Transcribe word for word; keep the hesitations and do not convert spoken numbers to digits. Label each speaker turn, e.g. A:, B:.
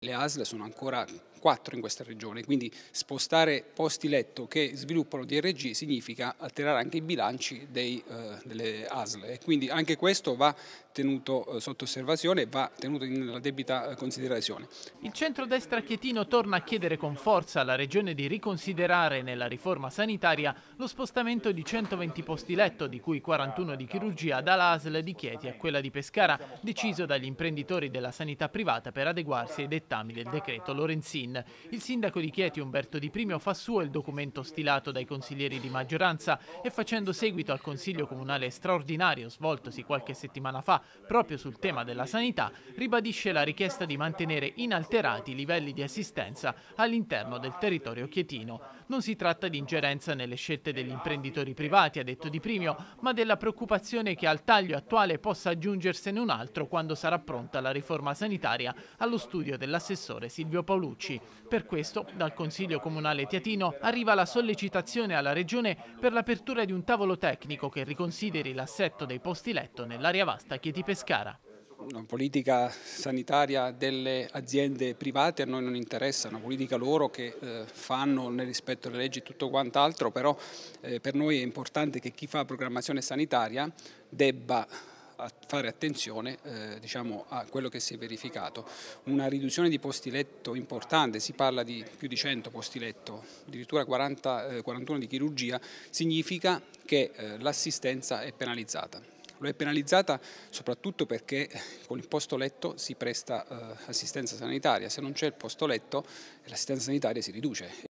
A: Le A S L sono ancora quattro in questa regione, quindi spostare posti letto che sviluppano D R G significa alterare anche i bilanci dei, eh, delle A S L e quindi anche questo va tenuto eh, sotto osservazione e va tenuto nella debita eh, considerazione.
B: Il centrodestra chietino torna a chiedere con forza alla Regione di riconsiderare nella riforma sanitaria lo spostamento di centoventi posti letto, di cui quarantuno di chirurgia, dalla A S L di Chieti a quella di Pescara, deciso dagli imprenditori della sanità privata per adeguarsi ai dettami del decreto Lorenzin. Il sindaco di Chieti, Umberto Di Primio, fa suo il documento stilato dai consiglieri di maggioranza e, facendo seguito al Consiglio Comunale straordinario svoltosi qualche settimana fa proprio sul tema della sanità, ribadisce la richiesta di mantenere inalterati i livelli di assistenza all'interno del territorio chietino. Non si tratta di ingerenza nelle scelte degli imprenditori privati, ha detto Di Primio, ma della preoccupazione che al taglio attuale possa aggiungersene un altro quando sarà pronta la riforma sanitaria allo studio dell'assessore Silvio Paolucci. Per questo, dal Consiglio Comunale Teatino arriva la sollecitazione alla Regione per l'apertura di un tavolo tecnico che riconsideri l'assetto dei posti letto nell'area vasta Chieti-Pescara.
A: Una politica sanitaria delle aziende private a noi non interessa, una politica loro che eh, fanno nel rispetto delle leggi e tutto quant'altro, però eh, per noi è importante che chi fa programmazione sanitaria debba fare attenzione eh, diciamo, a quello che si è verificato. Una riduzione di posti letto importante, si parla di più di cento posti letto, addirittura quaranta, eh, quarantuno di chirurgia, significa che eh, l'assistenza è penalizzata. Lo è penalizzata soprattutto perché con il posto letto si presta eh, assistenza sanitaria, se non c'è il posto letto l'assistenza sanitaria si riduce.